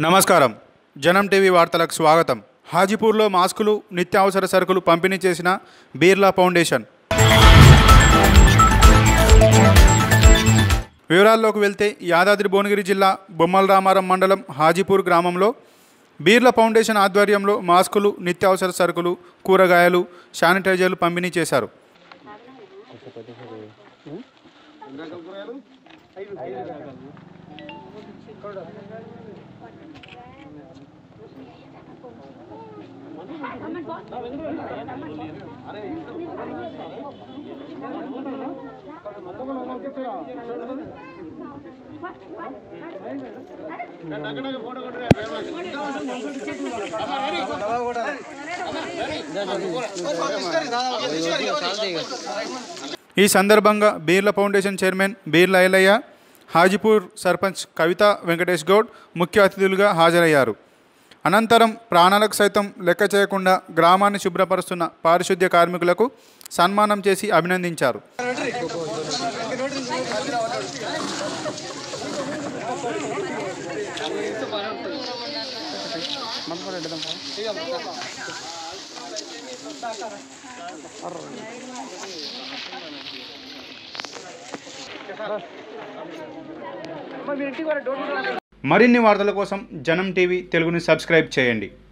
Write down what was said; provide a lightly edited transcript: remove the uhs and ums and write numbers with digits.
నమస్కారం. జనం టీవీ వార్తలకు స్వాగతం. హాజీపూర్లో మాస్కులు, నిత్యావసర సరుకులు పంపిణీ చేసిన బిర్లా ఫౌండేషన్. వివరాల్లోకి వెళ్తే యాదాద్రి భువనగిరి జిల్లా బొమ్మలరామారం మండలం హాజీపూర్ గ్రామంలో బిర్లా ఫౌండేషన్ ఆధ్వర్యంలో మాస్కులు, నిత్యావసర సరుకులు, కూరగాయలు, శానిటైజర్లు పంపిణీ చేశారు. ఈ సందర్భంగా బిర్లా ఫౌండేషన్ చైర్మన్ బిర్లా ఐలయ్య, హాజీపూర్ సర్పంచ్ కవిత వెంకటేష్ గౌడ్ ముఖ్య అతిథులుగా హాజరయ్యారు. అనంతరం ప్రాణాలకు సైతం లెక్క చేయకుండా గ్రామాన్ని శుభ్రపరుస్తున్న పారిశుద్ధ్య కార్మికులకు సన్మానం చేసి అభినందించారు. మరిన్ని వార్తల కోసం జనం టీవీ తెలుగుని సబ్స్క్రైబ్ చేయండి.